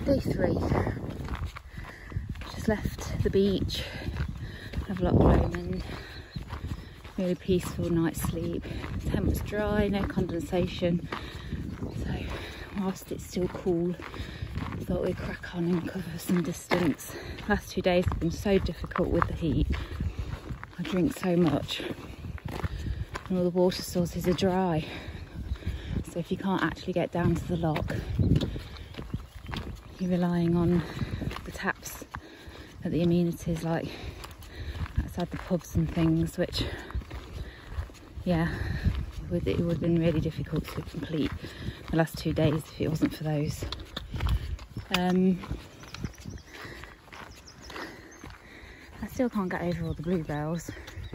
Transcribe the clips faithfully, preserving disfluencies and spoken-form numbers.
Day three. Just left the beach of Loch Lomond. Really peaceful night's sleep. The tent was dry, no condensation. So whilst it's still cool, I thought we'd crack on and cover some distance. Last two days have been so difficult with the heat. I drink so much and all the water sources are dry. So if you can't actually get down to the loch, you're relying on the taps at the amenities like outside the pubs and things, which, yeah, it would, it would have been really difficult to complete the last two days if it wasn't for those. Um, I still can't get over all the bluebells.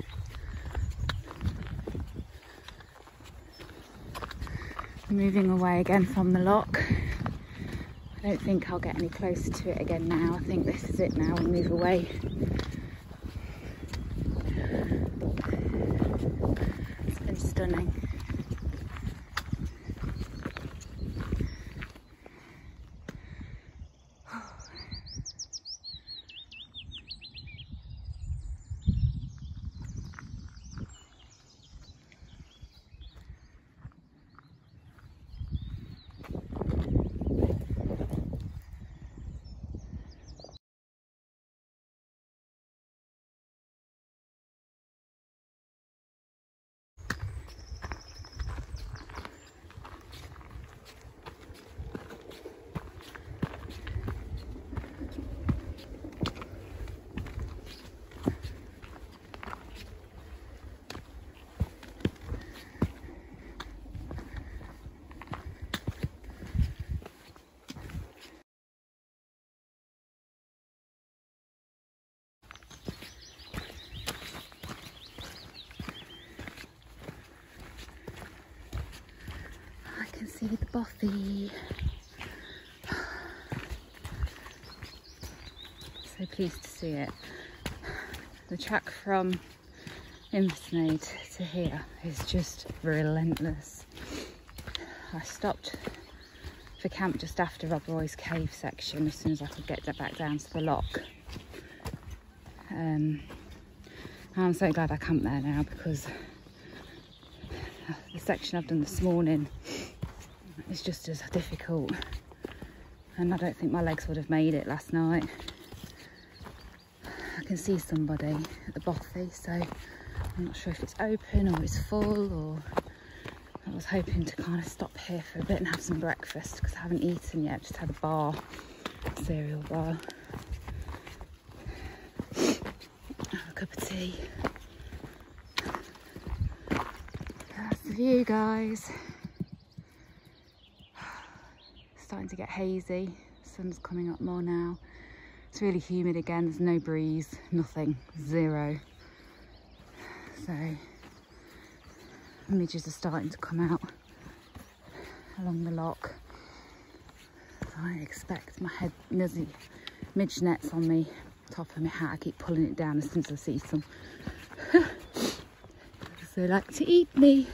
I'm moving away again from the loch. I don't think I'll get any closer to it again now. I think this is it now, we'll move away. It's been stunning. See the bothy. So pleased to see it. The track from Inversnaid to here is just relentless. I stopped for camp just after Rob Roy's cave section as soon as I could get back down to the loch. Um, I'm so glad I camped there now, because the section I've done this morning it's just as difficult, and I don't think my legs would have made it last night. I can see somebody at the bothy, so I'm not sure if it's open or it's full, or I was hoping to kind of stop here for a bit and have some breakfast, because I haven't eaten yet, just had a bar, a cereal bar. Have a cup of tea. That's the view, guys. Starting to get hazy, sun's coming up more now. It's really humid again, there's no breeze, nothing, zero. So midges are starting to come out along the loch. So I expect my head nuzzy midge nets on the top of my hat. I keep pulling it down as soon as I see some. Because they like to eat me.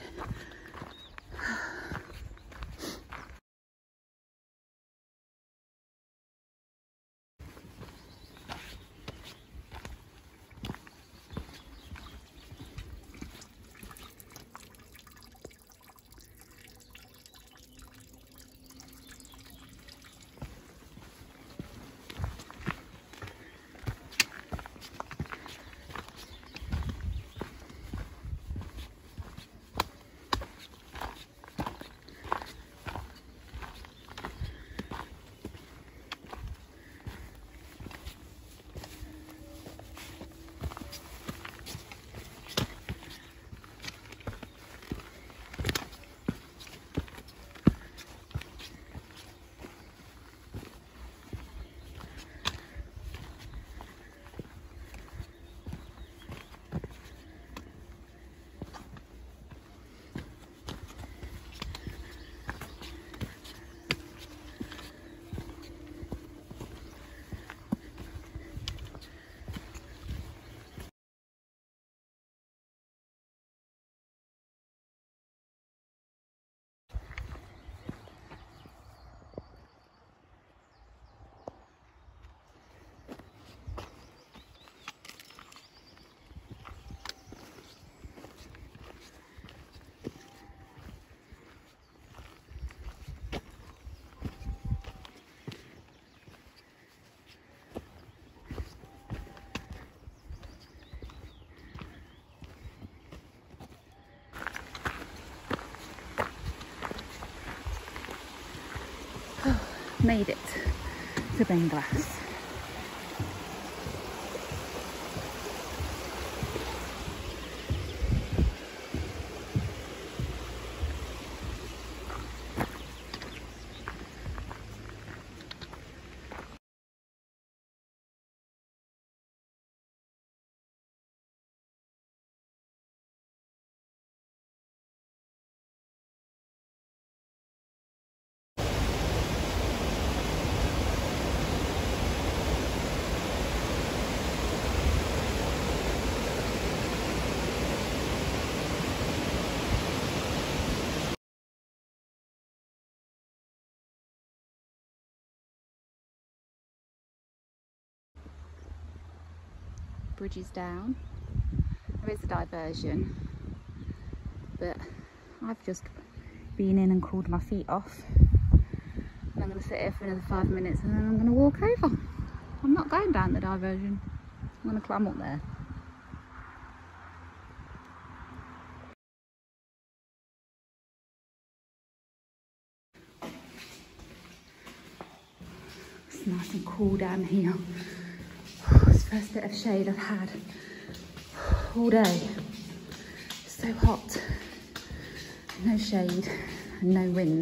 made it to Benglass. Bridge is down. There is a diversion, but I've just been in and cooled my feet off. And I'm going to sit here for another five minutes and then I'm going to walk over. I'm not going down the diversion. I'm going to climb up there. It's nice and cool down here. It's the first bit of shade I've had all day. It's so hot. No shade and no wind.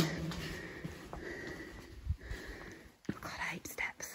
God, I hate steps.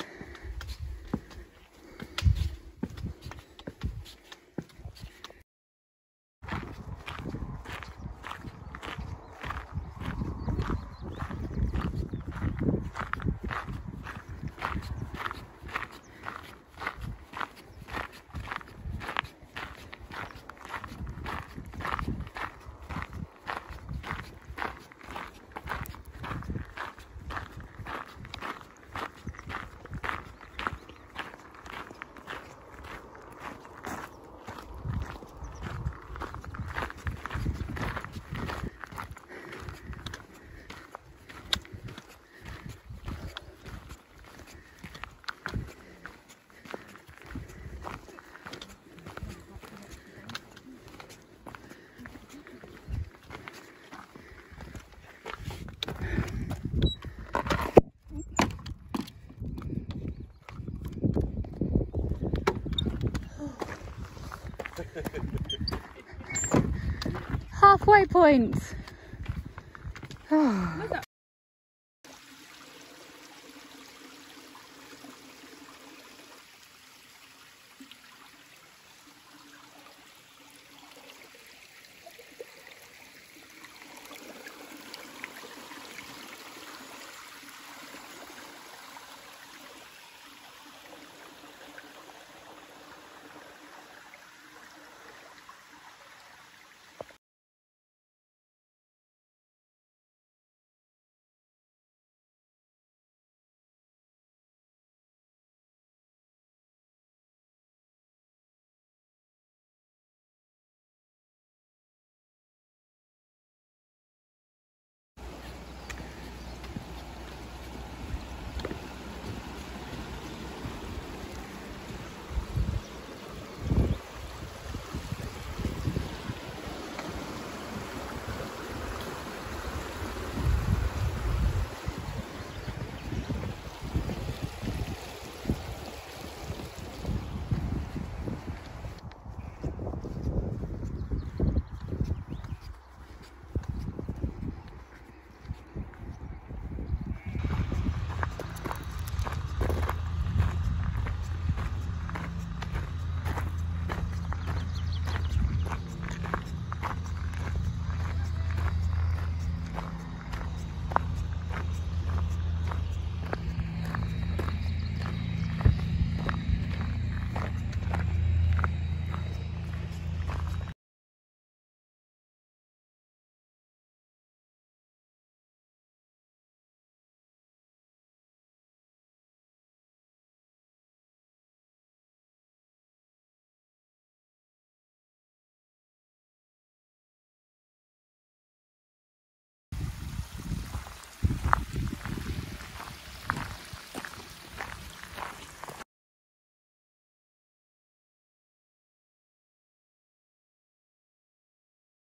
Halfway point. Oh.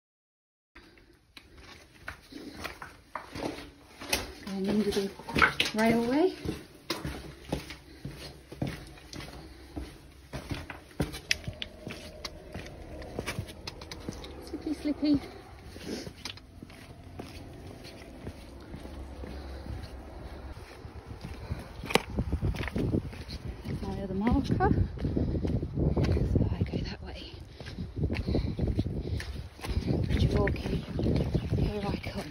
Going into the railway. Slippy, slippy. My other marker. So I go that way. Bridge of Orchy. Here I come.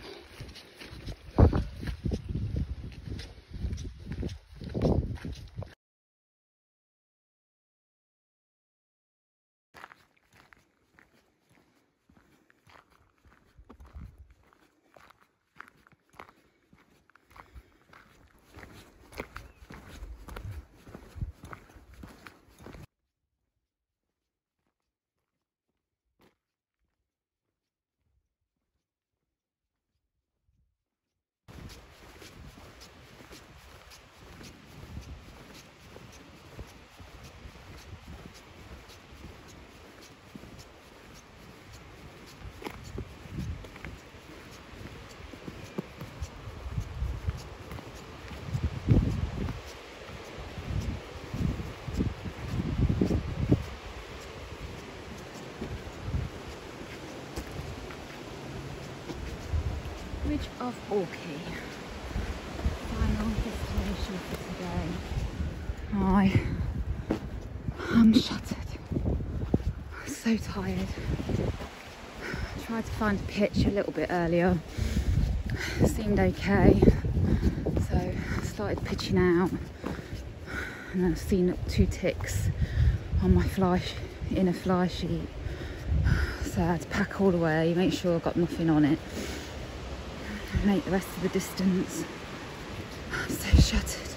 Bridge of Orchy. Final destination for today. I am shattered. So tired. Tried to find a pitch a little bit earlier. Seemed okay. So I started pitching out. And I've seen two ticks on my fly, inner fly sheet. So I had to pack all the way, make sure I got nothing on it. Make the rest of the distance. I'm so shattered.